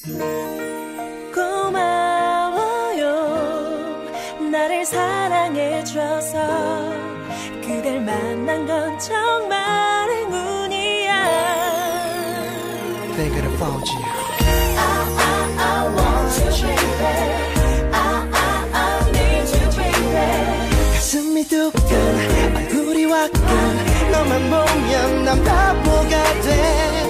고마워요 나를 사랑해줘서 그댈 만난 건 정말 행운이야 They could have found you I want you baby I need you baby 가슴이 두근 얼굴이 화끈 너만 보면 난 바보가 돼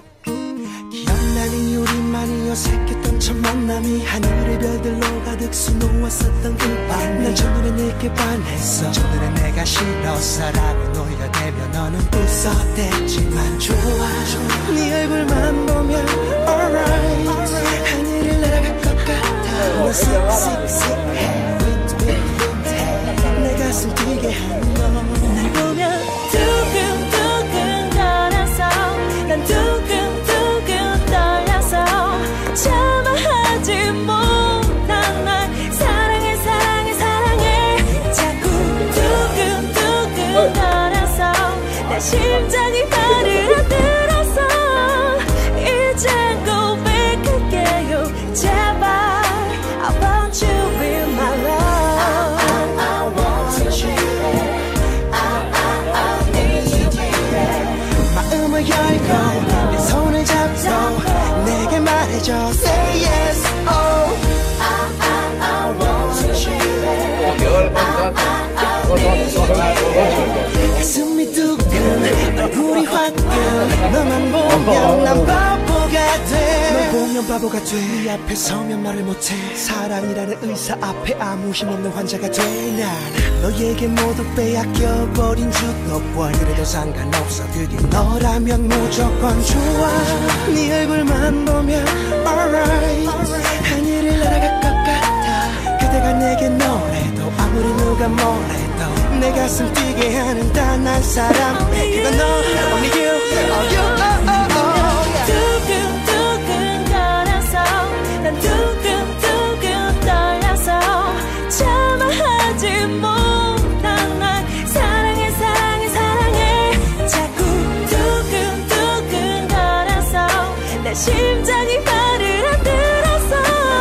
기억나니 우리만이 어색했던 첫 만남이 하늘의 별들로 가득 수놓았었던 그 밤 난 첫눈에 내게 반했어 첫눈에 내가 싫어서라고 너희가 되면 너는 웃어댔지만 좋아 네 얼굴만 보면 alright 하늘을 날아갈 것 같아 너 씩씩해 내 가슴 뛰게 하는 날 보면 두근두근 거려서 난 두근두근 떨려서 참아 하지 못한 날 사랑해 사랑해 사랑해 자꾸 두근두근 거려서 내 심장이 발을 안 들어서 이젠 고백할게요 제발 I want you in my love I want you I need you baby 마음을 열고 내 손을 잡고 내게 말해줘 Say yes oh I want you 가슴이 두근 얼굴이 화끈 너만 보면 난 바보가 돼널 보면 바보가 돼네 앞에 서면 말을 못해 사랑이라는 의사 앞에 아무 힘없는 환자가 돼 난 너에게 모두 빼앗겨버린 주도권 그래도 상관없어 그게 너라면 무조건 좋아 네 얼굴만 보면 alright 하늘을 날아갈 것 같아 그대가 내게 노래도 아무리 누가 뭐래도 내 가슴 뛰게 하는 단 한 사람 그건 너 only you oh you oh oh oh 두근두근 거려서 난 두근두근 떨려서 참아 하지 못한 날 사랑해 사랑해 사랑해 자꾸 두근두근 거려서 내 심장이 발을 안 들어서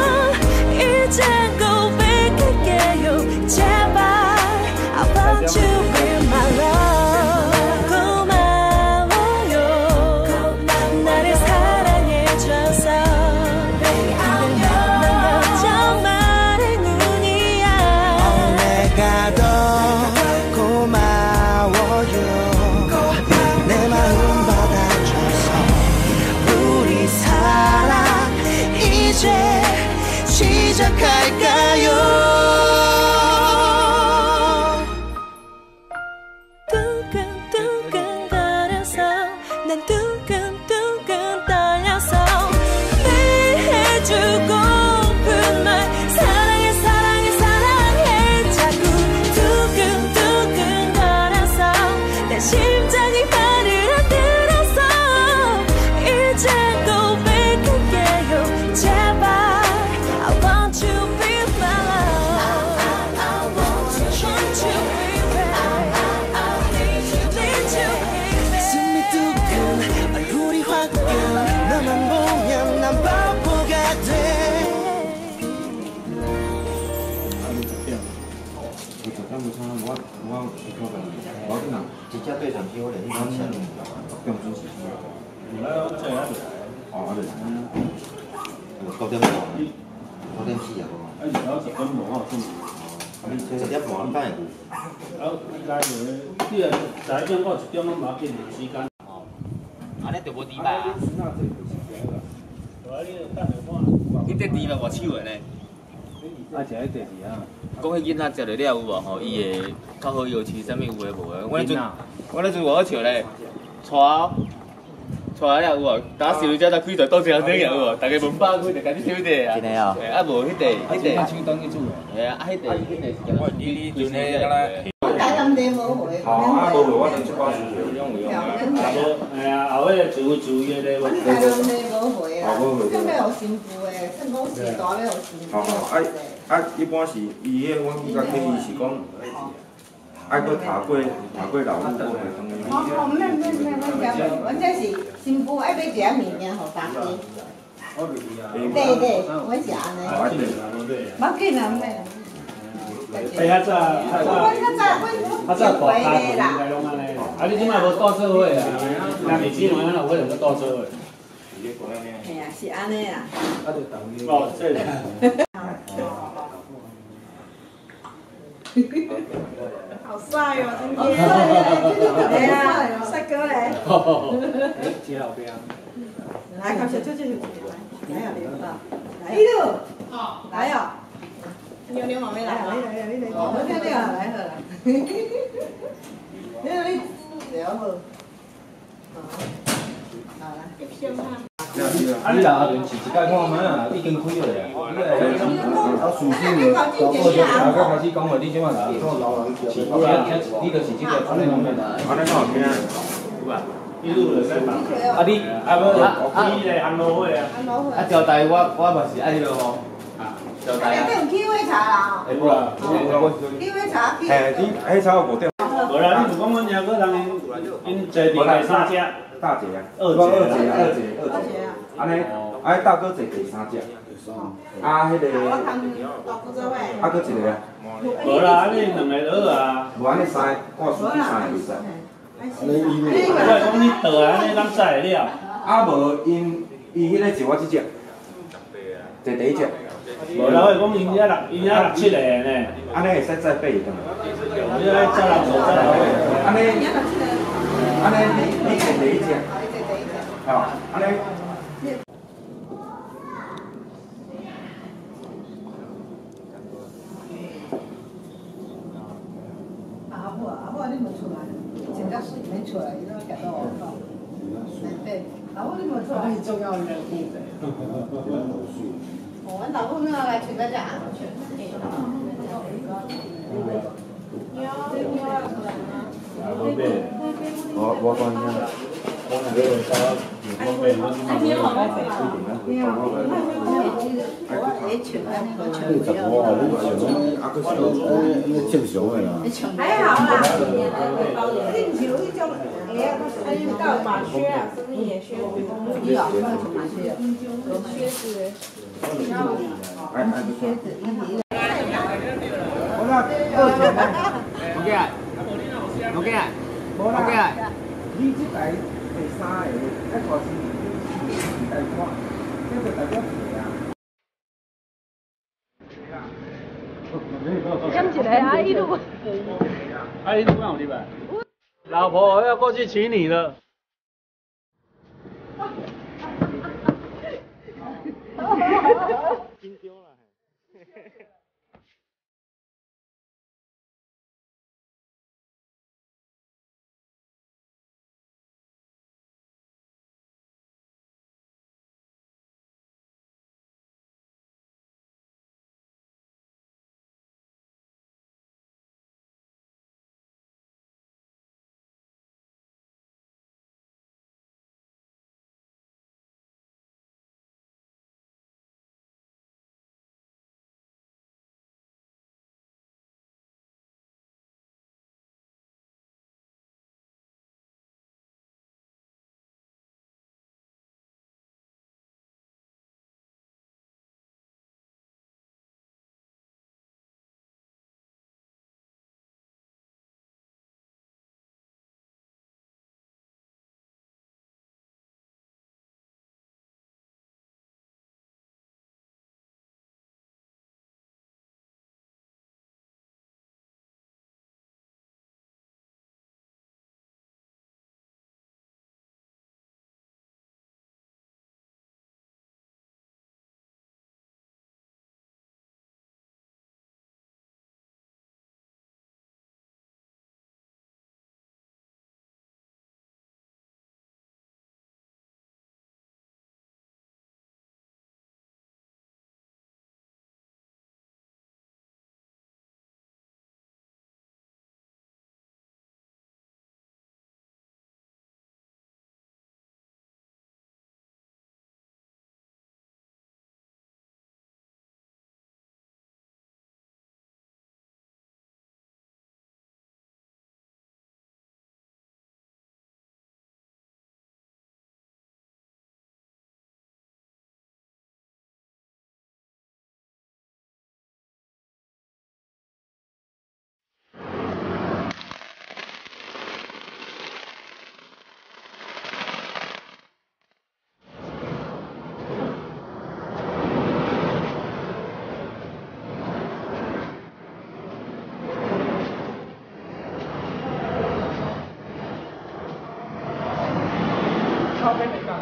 이젠 고백할게요 제발 I want you in my love 고마워요 나를 사랑해줘서 그댈 만난 건 정말 행운이야 내가 더 고마워요 내 마음 받아줘서 우리 사랑 이제 시작할까요 두근두근 거려서 난 두근두근 떨려서 매일 해주고픈 말 사랑해 사랑해 사랑해 자꾸 두근두근 거려서 내 심장이 발을 안 들어서 이젠 고백할게요 제발 I want you be my love I want you baby 가슴이 두근 얼굴이 화끈 너만 보면 난 바보가 돼 진짜对讲机或者一般线路并不支持。哦，对。9點半，9點4啊。10點半半。 好，來你啊，10點到1點鐘嘛，見時間。 哦，安尼就無豬排啊。伊這豬排偌手的呢？ 啊，食迄第二啊。 講迄囡仔食着了有無？吼，伊會較好搖飼，啥物有誒無誒？我迄陣我笑咧，帶了有無？打小只才開台多少有無？大家問飽開就趕緊收者啊。 真誒啊！ 啊無迄地， 手當去煮係啊，迄地是你就那個咧。 大人哋冇回， 好啊，無回我等7、8時用唔用啊？ 係啊，後尾煮嘅咧。 大人哋冇回啊，咁咩有善婦嘅，新港時代咧有善婦。 一般是伊迄阮甲建議是講，愛佫查過老母過嘅東西。 我這是新婦愛要食物件，互大家。 对对，我是安尼。冇紧啊，咩？ 哎，较早大咖应该拢安尼。啊，你即摆无倒做伙啊？那你今晚有可能要倒做伙？ 系啊，是安尼啊。 哦，对。 好帅哦，今天。哎呀，帅哥嘞。 接老边。 来，靠小舅舅，来呀，来一路，来呀。妞妞妈咪来，来，我听听啊，来好啦。你聊好。好啦， 你啦，连试一摆看卖啊，已经开了咧。啊，事先就大家开始讲话，你即摆来，你就是这个安尼方面啦。 安尼好听。 一路就使打。 啊你你咧安老会啊？ 啊交代我嘛是安尼咯吼。啊，交代啊。 用气味茶啦， 会不啦？ 气味茶。 嘿，你迄炒无对。 无啦，你就讲阮遐个人因坐第三只， 大姐啊， 二姐啊。 安尼，大哥坐第三只。啊，迄个。啊，搁一个啊。 无啦，安尼两个就好啊。 无安尼三，挂司机三个袂使。 我讲你倒啊，安尼咱载会了。 啊无因迄个坐我即只，坐第一只。 无啦，我讲因遐六七个呢。 安尼会使再爬转。 你来再来坐再来。 安尼你坐第一只，吼，安尼。 阿婆你无出来，整个水没出来，伊都夹到我口。对，阿婆你无出来，重要的任务。我老公那来取个价。 我讲啥？ 正常的啦。 还好啦，你像迄种到马靴啊，什么野靴，你老公是马靴啊？靴子，靴子， OK， 你即台第三个，爱开始第台看，这就代表一个啊。 捡一个啊，一路。 啊，你哪有礼拜？老婆，我要过去娶你了。 靠边没干。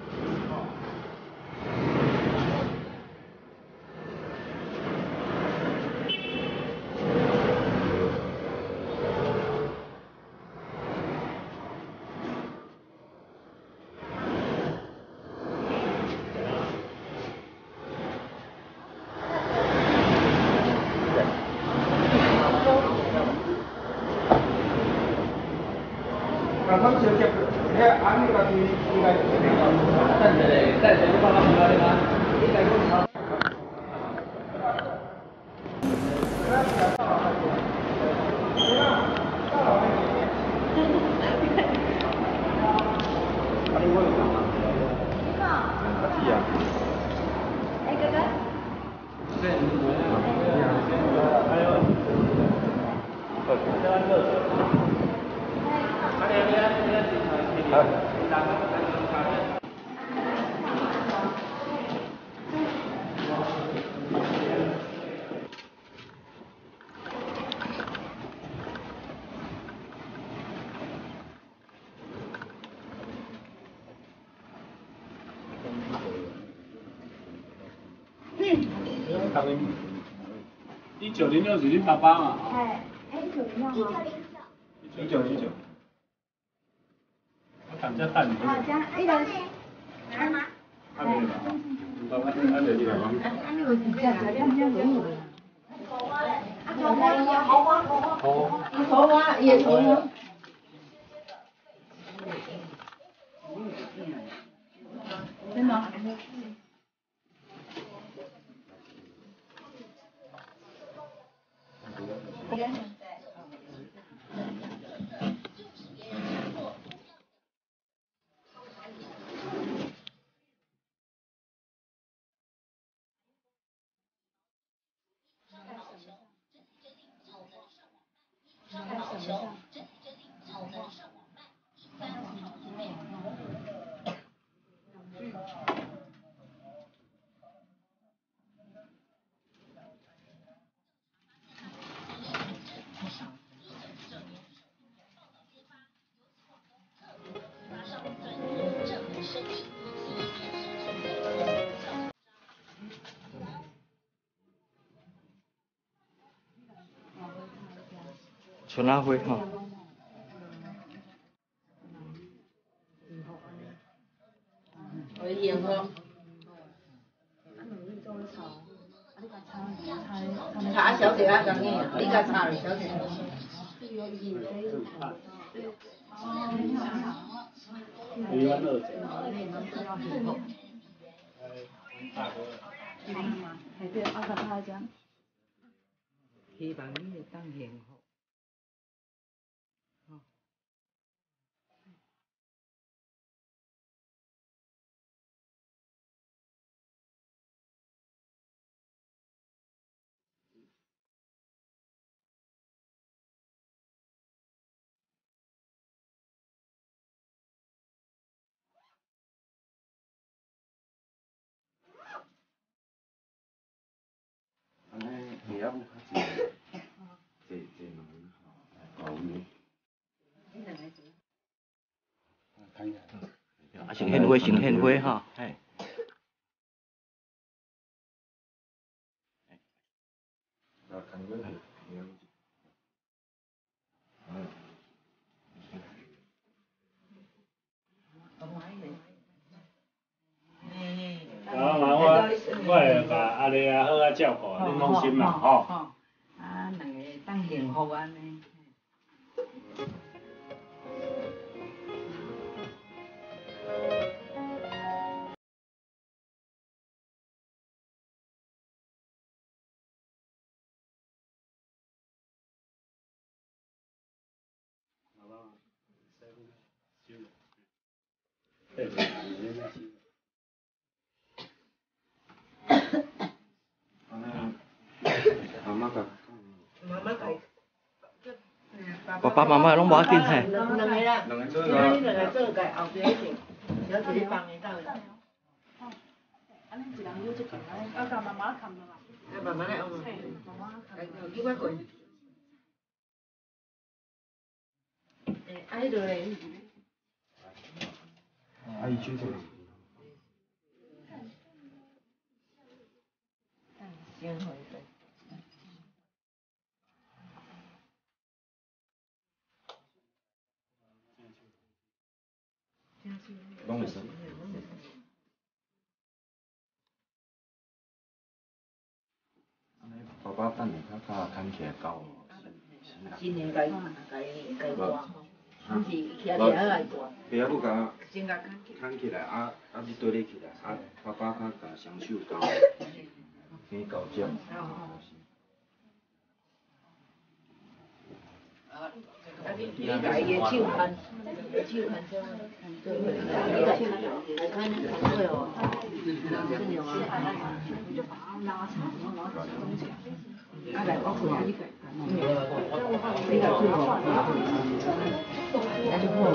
1906是恁爸爸嘛？ 哎，1906哈。 1909。 我谈只等。 啊，这一个。 还没吧？还没来吗？ 头发也头发。真的。 春阿花哈。 烟火。茶小姐啊，讲你，你个茶小姐。 希望你会当幸福。 安尼下暗较济问搞鱼。 啊，先献花，先献花哈，嘿。 啊，看过下。 我会甲阿丽啊好啊照顾，恁放心啦吼。 啊，两个当幸福安尼。 爸爸妈妈拢无要紧嘿。 两个啦，你做个后边一点，小姐你放的到。 安尼一人有一件，啊，甲妈妈看落啦。 慢慢来，妈妈看。你我过。哎，迄度嘞。 阿姨。 去这个。 先回去。 拢会使。爸爸等下较看起来高。 今年该挂吼，不是徛徛来挂。 别不甲先甲看起。 看起来你对咧起来，爸爸较甲双手交，变交接。 你家伊个手看，手看这，对，你家看看对哦。啊来，我开啊，你家做哦，那就好。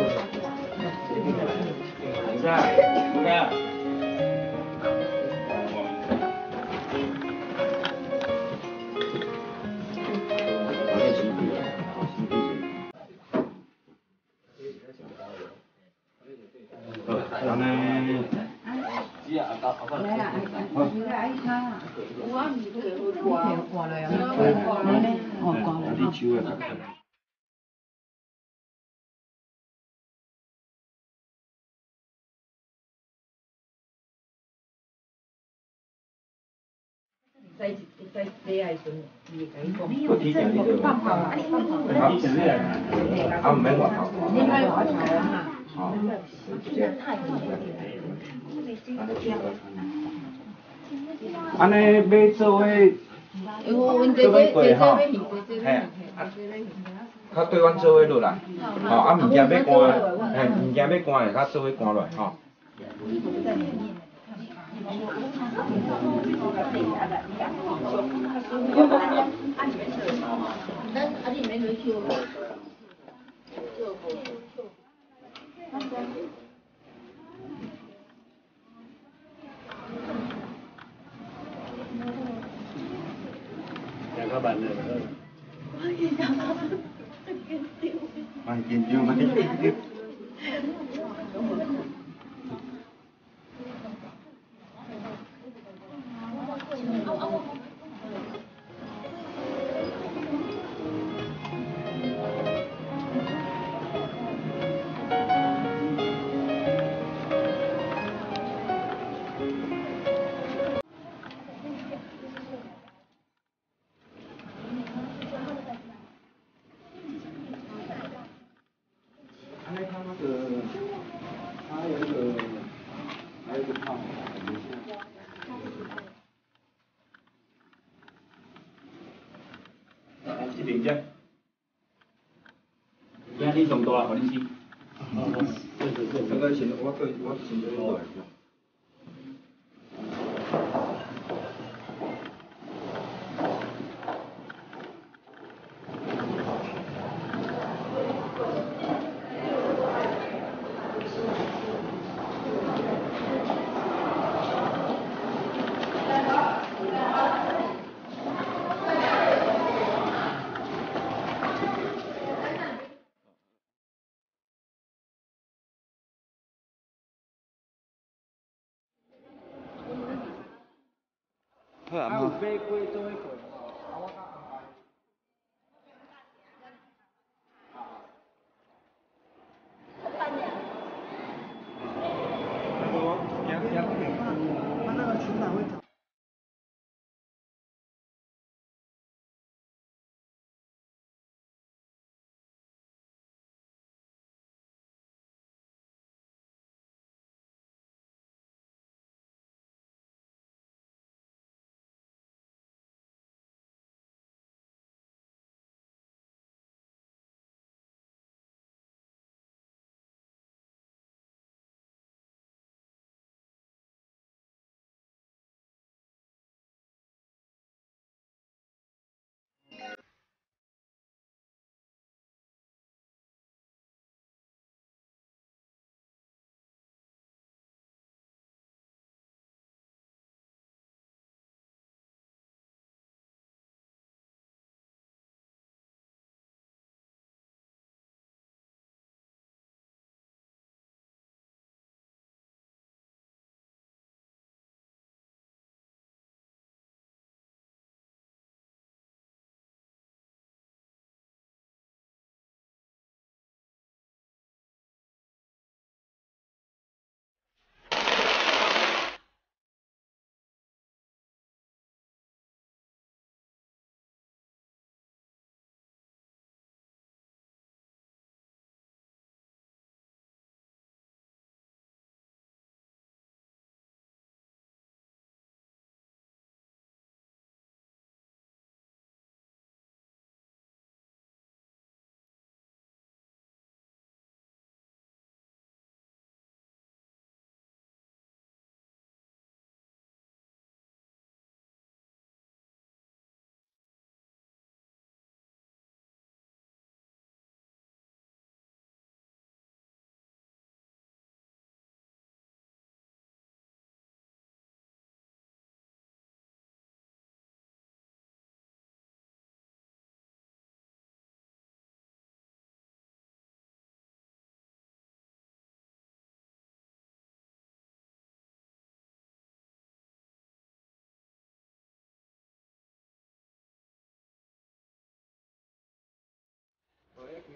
安尼。 来啊，你来爱看。我挂了呀，哦挂了。 你手个较近。 在礼爱时，伊会甲伊讲。 我提前你就。 放炮啊！ 以前那个。 毋免外头。 你爱外头啊？ 好。安尼买做伙。做伙过吼。嘿。较对阮做伙落来。吼，物件要赶，物件要赶的，较做伙赶落来吼。 两个版的。 蛮紧张，蛮紧张。还有一个胖，这边只，压力上大，互你试。这个先，我先做落来。好啊，买过做伙过。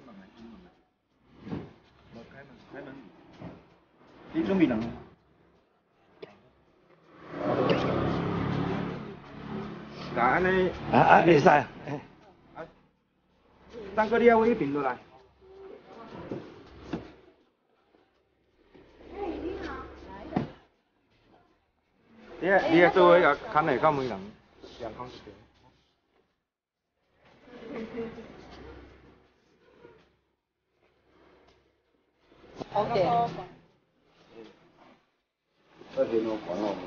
开门。你准备人？那安尼。 会使。 等个你要一并落来。你个座位啊，看下到每人2空一间。 OK。 这边我管我。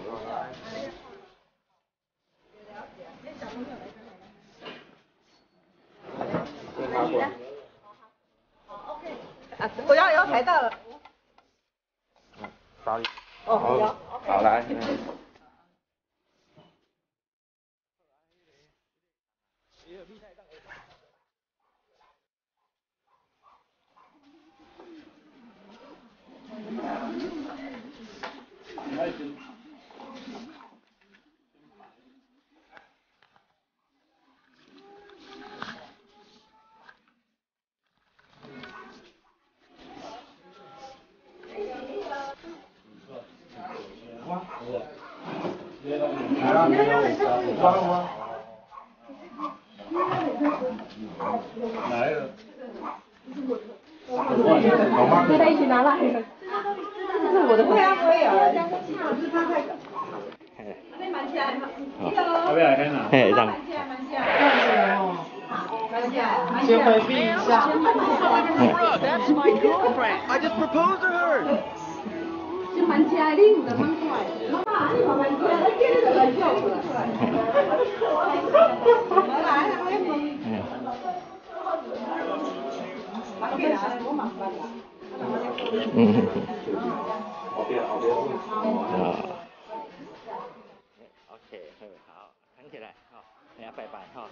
啊，我要排到了。 哪里？ 哦， 好来。 来了。 这在一起拿来。这是我的。不会啊，不会有。是他太小。那蛮起来。 要不要开呢？ 嘿，让。 先回避一下。 That's my girlfriend. I just proposed to her. 就蛮起来，你的蛮快。妈妈，你蛮起来，今天就来叫出来。来，我也可以。 OK， 好，扛起来，好，大家拜拜哈。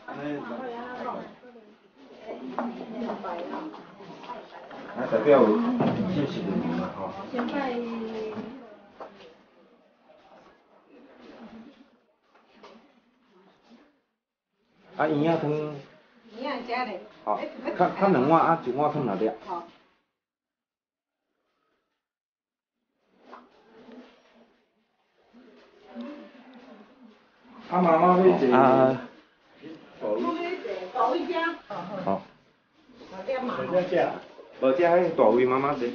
那代表谢谢你们哈。 先拜。 啊，营养汤。 营养加嘞。 好，看2碗啊，1碗汤哪点？ 好。 啊，妈妈要坐。 啊。 大位加。 好。 谁在家？ 无只迄大位妈妈坐。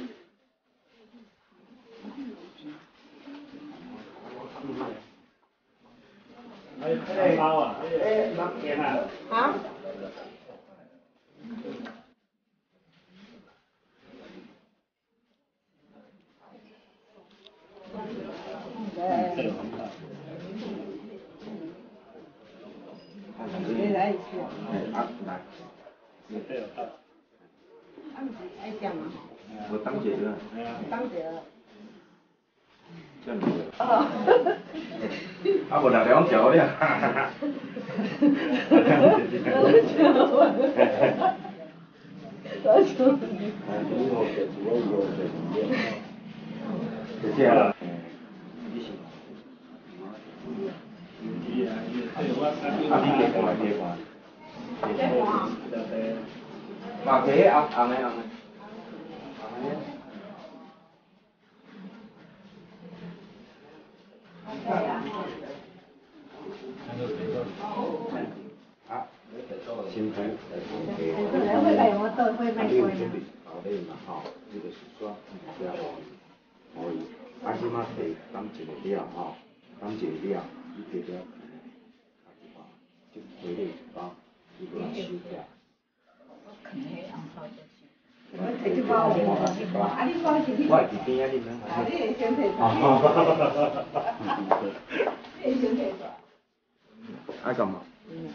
哎，猫啊！哎，猫天啊！ 啊？来一次。 啊，来。 爱讲嘛？ 我当姐了。 当姐了。 这样子。啊，无2条了。谢谢了。啊，你别管，别管。嘛，给红的。啊，新妇。好嘞嘛吼，你就是说，了可以。啊，即马摕当一个了吼，当一个了，你摕了，就回来一包，你不能收起来。我会伫边仔，你免烦。 你会先摕出。你会先摕出。 爱干嘛？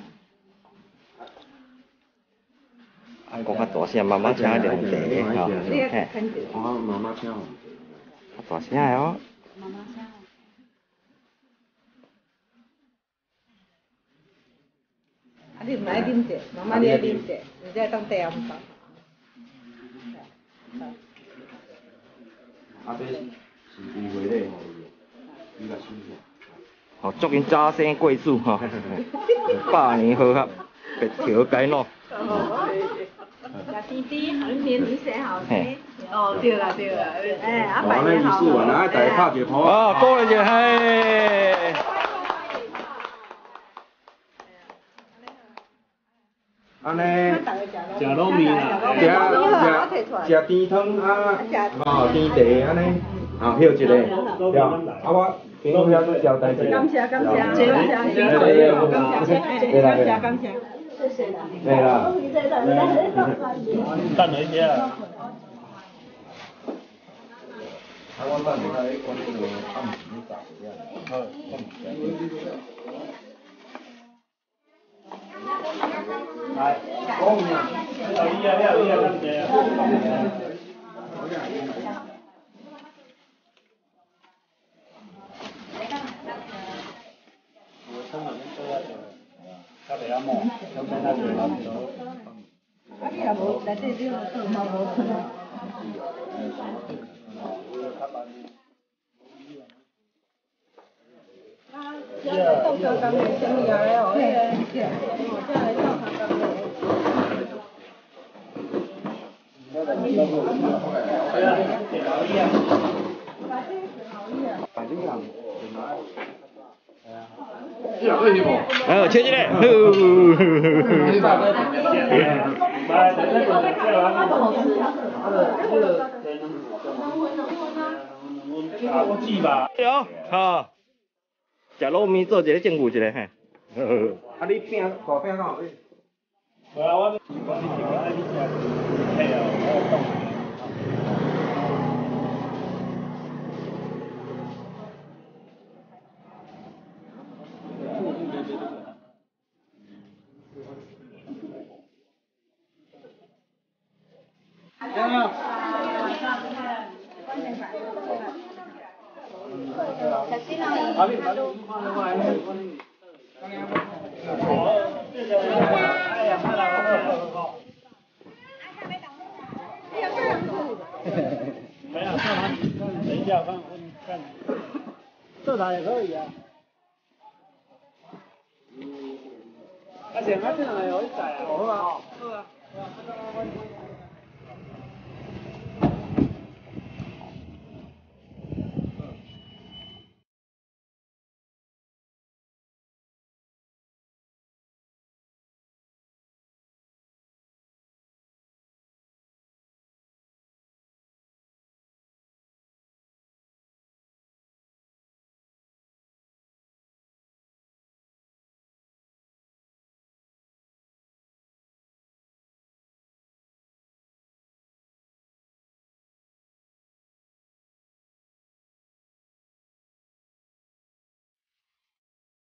讲较大声，妈妈请凉茶吼。嘿。 我妈妈请。 较大声的哦。 妈妈请。啊，你唔爱啉者，妈妈你爱啉者，你再当茶唔包。 啊，这是误会咧吼，你来收下。 好，祝因早生贵子吼，100年好合，白条偕老。 甜甜，好面你寫好些。哦，對啦對啦，哎，阿伯也好。 完了，大家拍一個啊，鼓勵一下。 安尼， 食糯米啦， 食甜湯啊，甜茶安尼，休一個，我今日要交代一下。 感謝，對啦。 等一下。 我等你睇嗰啲就暗時啲雜嘢啊。好， 係，講完啦。留意啊，留意啊，咁嘅。佢哋有冇？有冇得做啦？ 啊，你又冇，但係呢個都冇。到時咁嘅先有咧，我咧，即係到時咁嘅。 切起来。有，好。食糯米做一个正固一个嘿。 啊，你饼大饼敢有？ 係啊，我你食係啊，我凍。没有，等一下看，这台也可以啊。而且我这样有一仔啊，好啊，好啊。